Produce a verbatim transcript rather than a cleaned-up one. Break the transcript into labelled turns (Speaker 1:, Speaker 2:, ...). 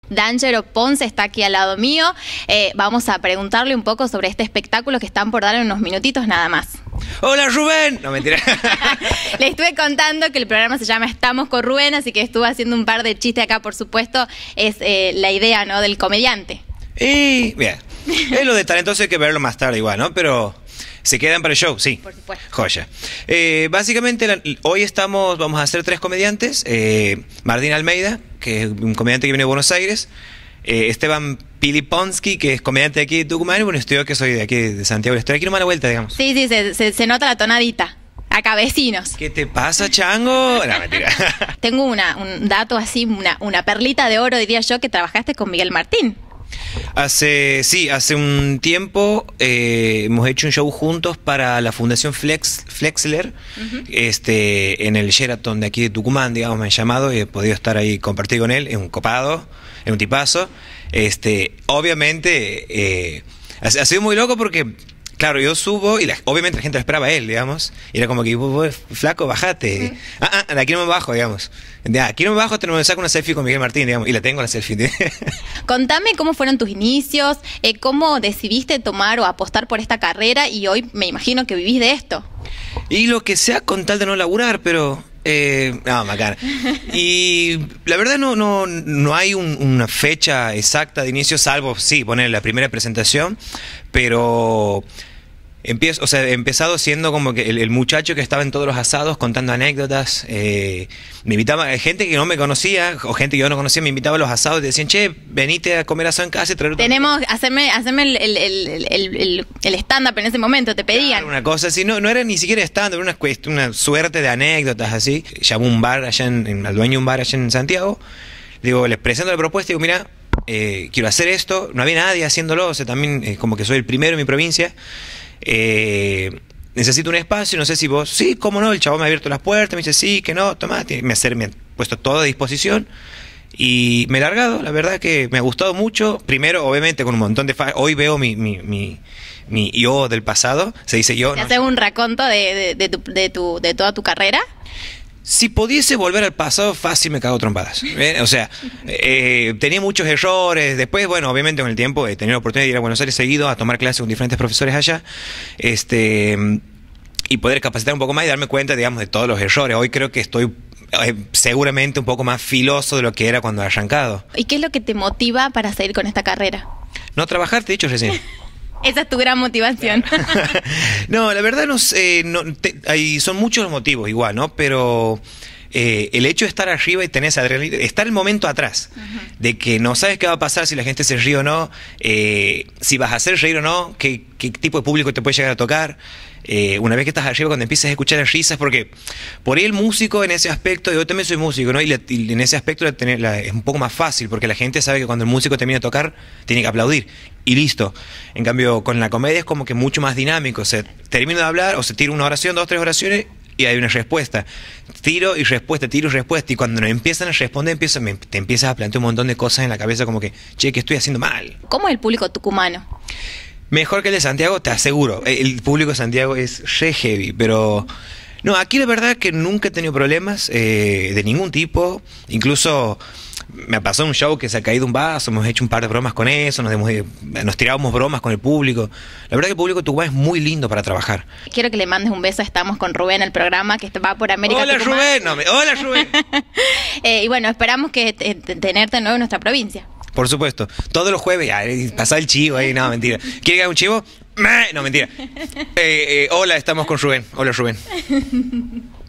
Speaker 1: D'Angelo Ponce está aquí al lado mío. Eh, vamos a preguntarle un poco sobre este espectáculo que están por dar en unos minutitos nada más.
Speaker 2: ¡Hola, Rubén! No, mentira.
Speaker 1: Le estuve contando que el programa se llama Estamos con Rubén, así que estuve haciendo un par de chistes acá, por supuesto. Es eh, la idea, ¿no?, del comediante.
Speaker 2: Y, bien, es lo de talentoso, hay que verlo más tarde igual, ¿no? Pero se quedan para el show, sí.
Speaker 1: Por supuesto.
Speaker 2: Joya. Eh, básicamente, la, hoy estamos, vamos a hacer tres comediantes. Eh, Martín Almeida, que es un comediante que viene de Buenos Aires. Eh, Esteban Piliponsky, que es comediante de aquí de Tucumán. Y bueno, estoy yo que soy de aquí de Santiago. Estoy aquí nomás a la vuelta, digamos.
Speaker 1: Sí, sí, se, se, se nota la tonadita. Acá, vecinos.
Speaker 2: ¿Qué te pasa, chango? No, mentira.
Speaker 1: Tengo una, un dato así, una, una perlita de oro, diría yo, que trabajaste con Miguel Martín.
Speaker 2: Hace, sí, hace un tiempo eh, hemos hecho un show juntos para la Fundación Flex, Flexler, uh-huh. este, en el Sheraton de aquí de Tucumán, digamos, me han llamado y he podido estar ahí, compartir con él, es un copado, es un tipazo. Este, obviamente, eh, ha, ha sido muy loco porque, claro, yo subo y la, obviamente la gente lo esperaba a él, digamos, y era como que, flaco, bajate. Uh-huh. Ah, ah, de aquí no me bajo, digamos. De aquí no me bajo, te me saco una selfie con Miguel Martín, digamos, y la tengo la selfie.
Speaker 1: Contame cómo fueron tus inicios, eh, cómo decidiste tomar o apostar por esta carrera y hoy me imagino que vivís de esto.
Speaker 2: Y lo que sea con tal de no laburar, pero... Eh, no, macana. Y la verdad no, no, no hay un, una fecha exacta de inicio, salvo, sí, poner la primera presentación, pero... Empiezo, o sea, he empezado siendo como que el, el muchacho que estaba en todos los asados contando anécdotas. Eh, me invitaba gente que no me conocía o gente que yo no conocía, me invitaba a los asados y decían, che, venite a comer asado en casa y traer...
Speaker 1: Tenemos, hacerme, hacerme el, el, el, el, el, el stand-up en ese momento, te pedían.
Speaker 2: Claro, una cosa así, no, no era ni siquiera stand-up, era una, una suerte de anécdotas así. Llamó un bar allá, en, en, al dueño de un bar allá en Santiago. Digo, les presento la propuesta y digo, mira, eh, quiero hacer esto. No había nadie haciéndolo, o sea, también eh, como que soy el primero en mi provincia. Eh, necesito un espacio, no sé si vos, sí, cómo no, el chabón me ha abierto las puertas, me dice sí, que no, toma, me, hacer, me ha puesto todo a disposición y me he largado, la verdad que me ha gustado mucho, primero obviamente con un montón de fa hoy veo mi, mi, mi, mi yo del pasado, se dice yo.
Speaker 1: ¿Te
Speaker 2: no
Speaker 1: haces
Speaker 2: sé.
Speaker 1: un raconto de, de, de, tu, de, tu, de toda tu carrera?
Speaker 2: Si pudiese volver al pasado, fácil me cago trompadas. ¿Eh? O sea, eh, tenía muchos errores. Después, bueno, obviamente con el tiempo he tenido la oportunidad de ir a Buenos Aires seguido a tomar clases con diferentes profesores allá. Este, y poder capacitar un poco más y darme cuenta, digamos, de todos los errores. Hoy creo que estoy eh, seguramente un poco más filoso de lo que era cuando he arrancado.
Speaker 1: ¿Y qué es lo que te motiva para seguir con esta carrera?
Speaker 2: No trabajar, te he dicho recién.
Speaker 1: Esa es tu gran motivación.
Speaker 2: No, la verdad no sé, no, te, hay, son muchos los motivos igual, ¿no? Pero eh, el hecho de estar arriba y tener esa adrenalina, estar el momento atrás, uh-huh. de que no sabes qué va a pasar si la gente se ríe o no, eh, si vas a hacer reír o no, qué, qué tipo de público te puede llegar a tocar. Eh, una vez que estás arriba, cuando empiezas a escuchar las risas, porque por ahí el músico en ese aspecto, yo también soy músico, ¿no? Y, la, y en ese aspecto la, la, es un poco más fácil, porque la gente sabe que cuando el músico termina de tocar, tiene que aplaudir, y listo. En cambio, con la comedia es como que mucho más dinámico, o sea, termino de hablar, o se tira una oración, dos, tres oraciones, y hay una respuesta. Tiro y respuesta, tiro y respuesta, y cuando nos empiezan a responder, empieza, me, te empiezas a plantear un montón de cosas en la cabeza, como que, che, ¿qué estoy haciendo mal?
Speaker 1: ¿Cómo es el público tucumano?
Speaker 2: Mejor que el de Santiago, te aseguro. El público de Santiago es re heavy, pero... No, aquí la verdad es que nunca he tenido problemas eh, de ningún tipo. Incluso me pasó un show que se ha caído un vaso, hemos hecho un par de bromas con eso, nos, hemos, nos tirábamos bromas con el público. La verdad que el público de Tucumán es muy lindo para trabajar. Quiero
Speaker 1: que le mandes un beso, estamos con Rubén, el programa que va por América
Speaker 2: Hola
Speaker 1: Tucumán.
Speaker 2: Rubén, no, me, hola Rubén.
Speaker 1: eh, y bueno, esperamos que te, tenerte de nuevo en nuestra provincia.
Speaker 2: Por supuesto. Todos los jueves, ya, pasar el chivo ahí, no, mentira. ¿Quiere que haga un chivo? No, mentira. Eh, eh, hola, estamos con Rubén. Hola, Rubén.